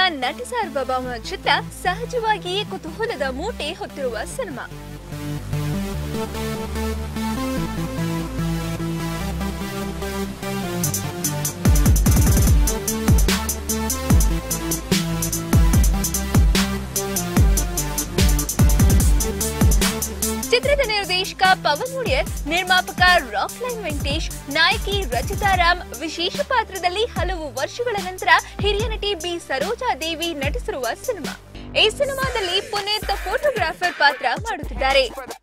ನಟ ಸಾರ್ವಭೌಮ ಚಿತ್ರ ಸಹಜವಾಗಿಯೇ ಕುತೂಹಲದ ಮೂಟೆ ಹೊತ್ತಿರುವ ಸಿನಿಮಾ. ಚಿತ್ರದ ನಿರ್ದೇಶಕ ಪವನ್ ಮುಡಿಯರ್, ನಿರ್ಮಾಪಕ ರಾಕ್ಲೈನ್ ವೆಂಕಟೇಶ್, ನಾಯಕಿ ರಚಿತಾ ರಾಮ್, ವಿಶೇಷ ಪಾತ್ರದಲ್ಲಿ ಹಲವು ವರ್ಷಗಳ ನಂತರ ಹಿರಿಯ ನಟಿ ಬಿ ಸರೋಜಾ ದೇವಿ ನಟಿಸಿರುವ ಸಿನಿಮಾ. ಈ ಸಿನಿಮಾದಲ್ಲಿ ಪುನೀತ್ ಫೋಟೋಗ್ರಾಫರ್ ಪಾತ್ರ ಮಾಡುತ್ತಿದ್ದಾರೆ.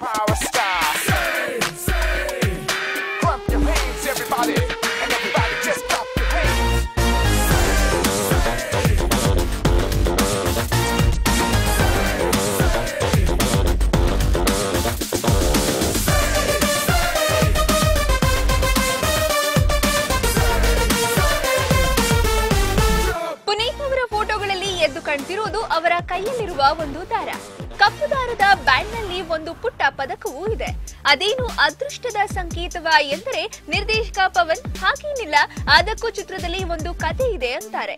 ಕಾಣ್ತಿರೋದು ಅವರ ಕೈಯಲ್ಲಿರುವ ಒಂದು ದಾರ. ಕಪ್ಪು ದಾರದ ಬ್ಯಾಂಡ್ನಲ್ಲಿ ಒಂದು ಪುಟ್ಟ ಪದಕವೂ ಇದೆ. ಅದೇನು ಅದೃಷ್ಟದ ಸಂಕೇತವ ಎಂದರೆ ನಿರ್ದೇಶಕ ಪವನ್ ಹಾಗೇನಿಲ್ಲ, ಅದಕ್ಕೂ ಚಿತ್ರದಲ್ಲಿ ಒಂದು ಕಥೆ ಇದೆ ಅಂತಾರೆ.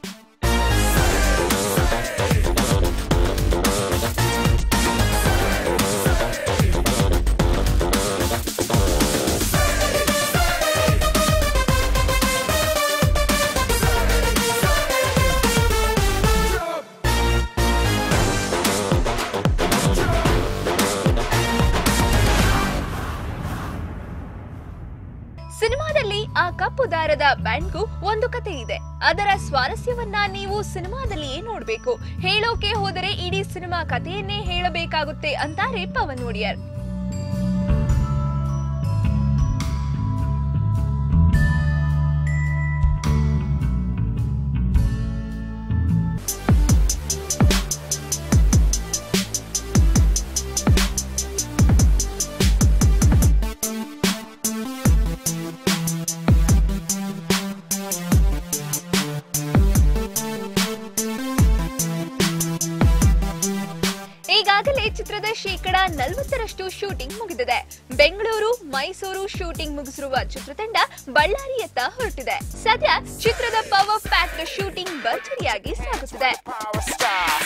ಸಿನಿಮಾದಲ್ಲಿ ಆ ಕಪ್ಪು ದಾರದ ಬ್ಯಾಂಡ್ಗೂ ಒಂದು ಕತೆ ಇದೆ. ಅದರ ಸ್ವಾರಸ್ಯವನ್ನ ನೀವು ಸಿನಿಮಾದಲ್ಲಿಯೇ ನೋಡಬೇಕು. ಹೇಳೋಕೆ ಹೋದರೆ ಇಡೀ ಸಿನಿಮಾ ಕಥೆಯನ್ನೇ ಹೇಳಬೇಕಾಗುತ್ತೆ ಅಂತಾರೆ ಪವನ್ ಮುಡಿಯರ್. ಈಗಾಗಲೇ ಚಿತ್ರದ ಶೇಕಡಾ 40% ಶೂಟಿಂಗ್ ಮುಗಿದಿದೆ. ಬೆಂಗಳೂರು, ಮೈಸೂರು ಶೂಟಿಂಗ್ ಮುಗಿಸಿರುವ ಚಿತ್ರತಂಡ ಬಳ್ಳಾರಿಯತ್ತ ಹೊರಟಿದೆ. ಸದ್ಯ ಚಿತ್ರದ ಪವರ್ ಪ್ಯಾಕ್ಡ್ ಶೂಟಿಂಗ್ ಭರ್ಜರಿಯಾಗಿ ಸಾಗುತ್ತಿದೆ.